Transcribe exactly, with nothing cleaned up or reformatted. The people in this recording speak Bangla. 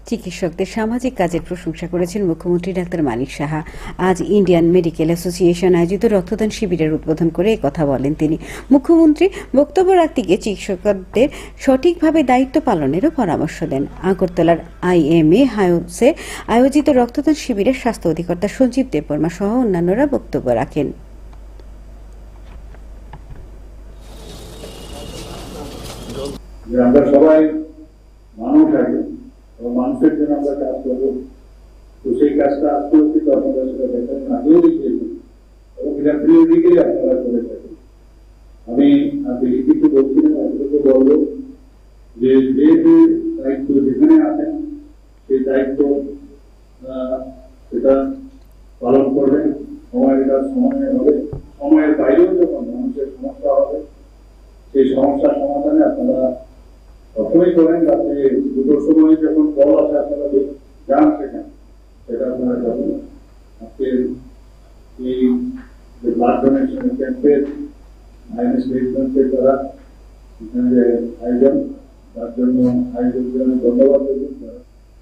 চিকিৎসকদের সামাজিক কাজের প্রশংসা করেছেন মুখ্যমন্ত্রী ডাক্তার মানিক সাহা। আজ ইন্ডিয়ান মেডিকেল অ্যাসোসিয়েশন আয়োজিত রক্তদান শিবিরের উদ্বোধন করে একথা বলেন তিনি। মুখ্যমন্ত্রী বক্তব্য রাখতে গিয়ে চিকিৎসকদের সঠিকভাবে দায়িত্ব পালনেরও পরামর্শ দেন। আগরতলার আইএমএ হাউসে আয়োজিত রক্তদান শিবিরের স্বাস্থ্য অধিকর্তা সঞ্জীব দেববর্মা সহ অন্যান্যরা বক্তব্য রাখেন। আমরা সবাই মানুষ আছি, মানুষের জন্য আমরা কাজ করবো। তো সেই কাজটা আজকে অব্দি তো আপনারা সেটা দেখেন, আগেও দেখিয়েছেন এবং এটা প্রিয়দিকেই আপনারা করে থাকেন। আমি বেশি কিছু বলছি না, আপনাদেরকে বলবো যে যে যে দায়িত্ব যেখানে আছেন সেই দায়িত্ব সেটা পালন করবেন। সময়টা সময়ে হবে, সময়ের বাইরেও যখন মানুষের সমস্যা হবে সেই সমস্যার সমাধানে আপনারা প্রথমেই করেন, যাতে দুটোর সময় যখন কল আছে আপনারা যান সেখানে, সেটা আপনারা করবেন। আজকে এই যে ব্লাড ডোনেশন ক্যাম্পের আইএনএস রেজিডেন্সের দ্বারা এখানে যে আয়োজন, তার জন্য আয়োজকদের ধন্যবাদ দেবেন।